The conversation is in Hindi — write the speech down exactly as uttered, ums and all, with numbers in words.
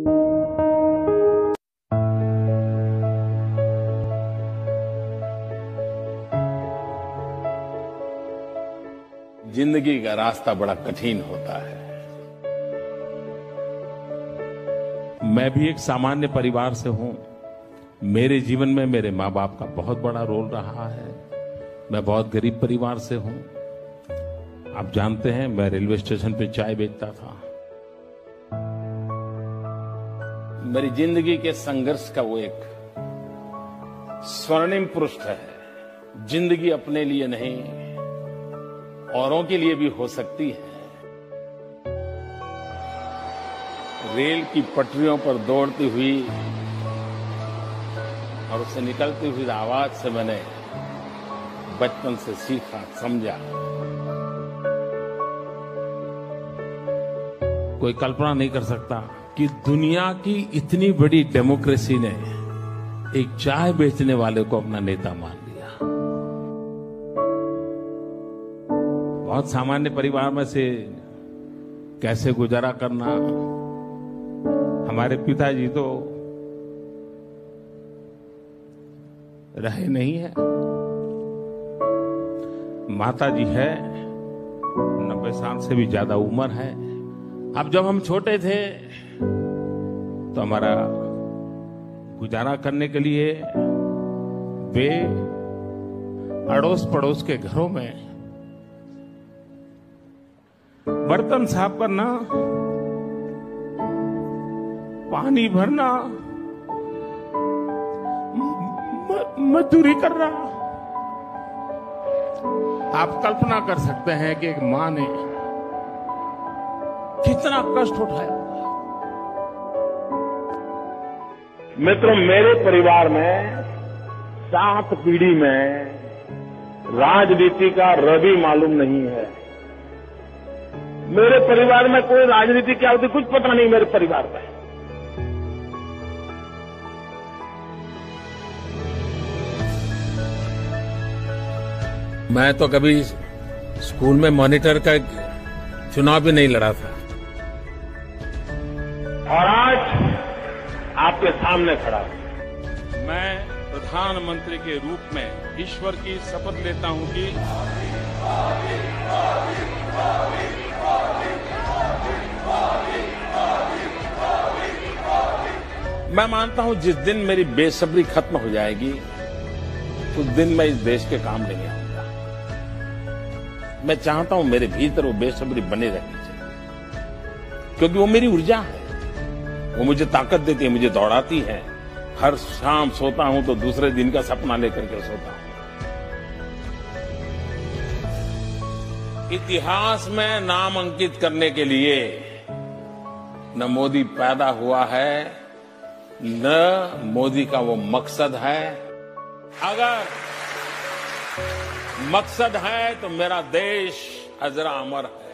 जिंदगी का रास्ता बड़ा कठिन होता है। मैं भी एक सामान्य परिवार से हूं। मेरे जीवन में मेरे माँ बाप का बहुत बड़ा रोल रहा है। मैं बहुत गरीब परिवार से हूं। आप जानते हैं, मैं रेलवे स्टेशन पे चाय बेचता था। मेरी जिंदगी के संघर्ष का वो एक स्वर्णिम पृष्ठ है। जिंदगी अपने लिए नहीं, औरों के लिए भी हो सकती है। रेल की पटरियों पर दौड़ती हुई और उससे निकलती हुई आवाज से मैंने बचपन से सीखा, समझा। कोई कल्पना नहीं कर सकता कि दुनिया की इतनी बड़ी डेमोक्रेसी ने एक चाय बेचने वाले को अपना नेता मान लिया। बहुत सामान्य परिवार में से कैसे गुजारा करना। हमारे पिताजी तो रहे नहीं है। माता जी है, नब्बे साल से भी ज्यादा उम्र है। अब जब हम छोटे थे तो हमारा गुजारा करने के लिए वे अड़ोस पड़ोस के घरों में बर्तन साफ करना, पानी भरना, मजदूरी करना। आप कल्पना कर सकते हैं कि एक मां ने कितना कष्ट उठाया। मित्रों, मेरे परिवार में सात पीढ़ी में राजनीति का रवि मालूम नहीं है। मेरे परिवार में कोई राजनीति क्या होती कुछ पता नहीं। मेरे परिवार में मैं तो कभी स्कूल में मॉनिटर का चुनाव भी नहीं लड़ा था। और आज आपके सामने खड़ा हूं। मैं प्रधानमंत्री के रूप में ईश्वर की शपथ लेता हूं कि मैं मानता हूं जिस दिन मेरी बेसब्री खत्म हो जाएगी उस दिन मैं इस देश के काम लेने आऊंगा। मैं चाहता हूं मेरे भीतर वो बेसब्री बने रहनी चाहिए, क्योंकि वो मेरी ऊर्जा है। वो मुझे ताकत देती है, मुझे दौड़ाती है। हर शाम सोता हूं तो दूसरे दिन का सपना लेकर के सोता हूं। इतिहास में नाम अंकित करने के लिए न मोदी पैदा हुआ है, न मोदी का वो मकसद है। अगर मकसद है तो मेरा देश अजरा अमर है।